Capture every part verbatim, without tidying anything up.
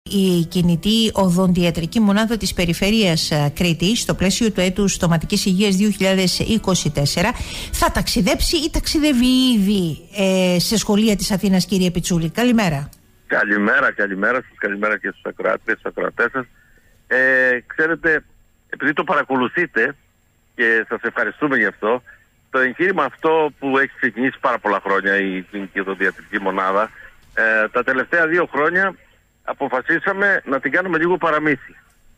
Η κινητή οδοντιατρική μονάδα της Περιφέρειας Κρήτης στο πλαίσιο του έτους Στοματικής Υγείας δύο χιλιάδες είκοσι τέσσερα θα ταξιδέψει ή ταξιδεύει ήδη ε, σε σχολεία της Αθήνας, κύριε Πιτσούλη? Καλημέρα. Καλημέρα, καλημέρα σας, καλημέρα και στους ακροατές, στους ακροατές σας. Ε, ξέρετε, επειδή το παρακολουθείτε και σας ευχαριστούμε γι' αυτό, το εγχείρημα αυτό που έχει ξεκινήσει πάρα πολλά χρόνια η Κλινική Οδοντιατρική Μονάδα, ε, τα τελευταία δύο χρόνια αποφασίσαμε να την κάνουμε λίγο παραμύθι.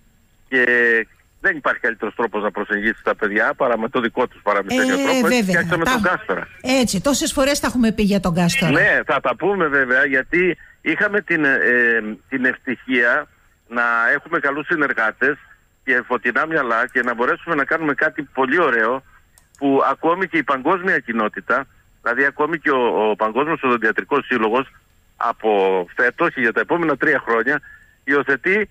Και δεν υπάρχει καλύτερος τρόπος να προσεγγίσει τα παιδιά παρά με το δικό τους παραμυθένιο ε, τρόπο. Έτσι τα... φτιάξαμε τον Κάστορα. Έτσι, τόσες φορές τα έχουμε πει για τον Κάστορα. Ναι, θα τα πούμε βέβαια, γιατί είχαμε την, ε, την ευτυχία να έχουμε καλούς συνεργάτες και φωτεινά μυαλά και να μπορέσουμε να κάνουμε κάτι πολύ ωραίο που ακόμη και η παγκόσμια κοινότητα, δηλαδή ακόμη και ο, ο Παγκόσμιος Οδοντιατρικός Σύλλογος από φέτος και για τα επόμενα τρία χρόνια υιοθετεί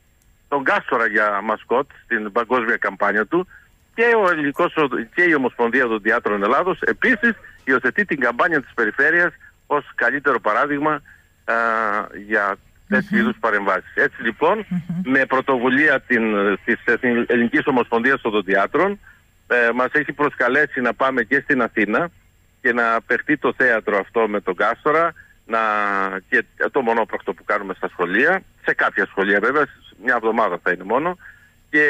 τον Κάστορα για μασκότ στην παγκόσμια καμπάνια του και, ο ελληνικός, και η Ομοσπονδία Οδοντιάτρων Ελλάδος επίσης υιοθετεί την καμπάνια της Περιφέρειας ως καλύτερο παράδειγμα α, για τέτοιου είδους παρεμβάσεις. Έτσι λοιπόν, mm-hmm. με πρωτοβουλία την, της Ελληνικής Ομοσπονδίας Οδοντιάτρων ε, μας έχει προσκαλέσει να πάμε και στην Αθήνα και να παιχτεί το θέατρο αυτό με τον Κάστορα, να, και το μονόπρακτο που κάνουμε στα σχολεία, σε κάποια σχολεία βέβαια, μια εβδομάδα θα είναι μόνο, και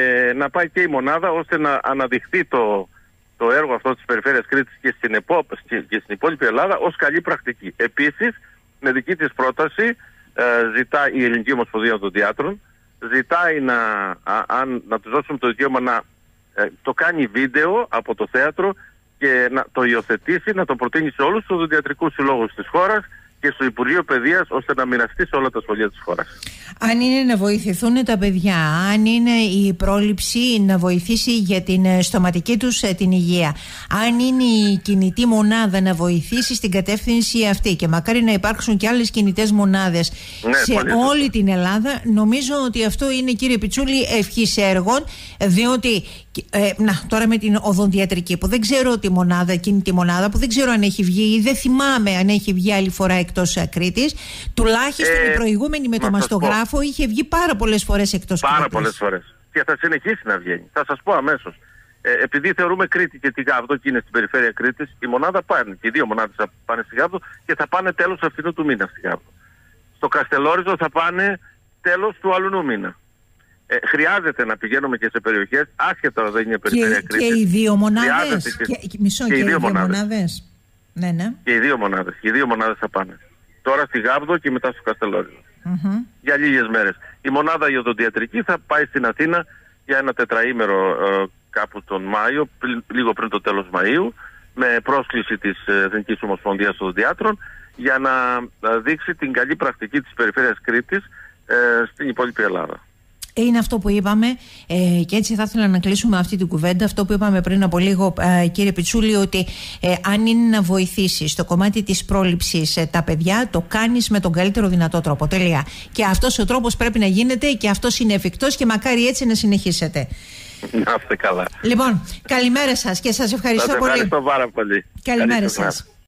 να πάει και η μονάδα ώστε να αναδειχθεί το, το έργο αυτό της Περιφέρειας Κρήτης και στην, επό, και στην υπόλοιπη Ελλάδα ως καλή πρακτική. Επίσης, με δική της πρόταση, ε, ζητάει η Ελληνική Ομοσπονδία Οδοντιάτρων, ζητάει να, α, αν, να τους δώσουμε το δικαίωμα να ε, το κάνει βίντεο από το θέατρο και να το υιοθετήσει, να το προτείνει σε όλους τους οδοντιατρικούς συλλόγους της χώρας και στο Υπουργείο Παιδείας, ώστε να μοιραστεί σε όλα τα σχολεία της χώρας. Αν είναι να βοηθηθούν τα παιδιά, αν είναι η πρόληψη να βοηθήσει για την στοματική τους την υγεία, αν είναι η κινητή μονάδα να βοηθήσει στην κατεύθυνση αυτή, και μακάρι να υπάρξουν και άλλες κινητές μονάδες ναι, σε όλη αυτό. την Ελλάδα, νομίζω ότι αυτό είναι, κύριε Πιτσούλη, ευχής έργων, διότι ε, να, τώρα με την οδοντιατρική που δεν ξέρω τη μονάδα, εκείνη τη μονάδα που δεν ξέρω αν έχει βγει ή δεν θυμάμαι αν έχει βγει άλλη φορά εκτός Κρήτης, τουλάχιστον ε, η προηγούμενη με το μαστογράφο είχε βγει πάρα πολλές φορές εκτός Κρήτης. Πάρα πολλές φορές. Και θα συνεχίσει να βγαίνει. Θα σας πω αμέσως. Ε, επειδή θεωρούμε Κρήτη και τη Γάβδο και είναι στην περιφέρεια Κρήτης, η μονάδα πάνε. Και οι δύο μονάδες θα πάνε στη Γάβδο και θα πάνε τέλος αυτού του μήνα στη Γάβδο. Στο Καστελόριζο θα πάνε τέλος του αλλού μήνα. Ε, χρειάζεται να πηγαίνουμε και σε περιοχές, άσχετα δεν είναι περιφέρεια Κρήτης. Και οι δύο μονάδες. Και, και, μισό, και, και οι δύο μονάδες. μονάδες. Ναι, ναι. Και οι δύο μονάδες. Και οι δύο μονάδες θα πάνε. Τώρα στη Γάβδο και μετά στο Καστελόριζο. Mm-hmm. Για λίγες μέρες. Η μονάδα η οδοντιατρική θα πάει στην Αθήνα για ένα τετραήμερο ε, κάπου τον Μάιο, πλη, λίγο πριν το τέλος Μαΐου, με πρόσκληση της Εθνικής Ομοσπονδίας Οδοντιάτρων για να ε, δείξει την καλή πρακτική της Περιφέρειας Κρήτης ε, στην υπόλοιπη Ελλάδα. Είναι αυτό που είπαμε ε, και έτσι θα ήθελα να κλείσουμε αυτή την κουβέντα. Αυτό που είπαμε πριν από λίγο, ε, κύριε Πιτσούλη, ότι ε, αν είναι να βοηθήσεις στο κομμάτι της πρόληψης ε, τα παιδιά, το κάνεις με τον καλύτερο δυνατό τρόπο. Τελεία. Και αυτός ο τρόπος πρέπει να γίνεται και αυτός είναι εφικτός και μακάρι έτσι να συνεχίσετε. Να είστε καλά. Λοιπόν, καλημέρα σας και σας ευχαριστώ, σας ευχαριστώ πολύ. πάρα πολύ. Καλημέρα σας.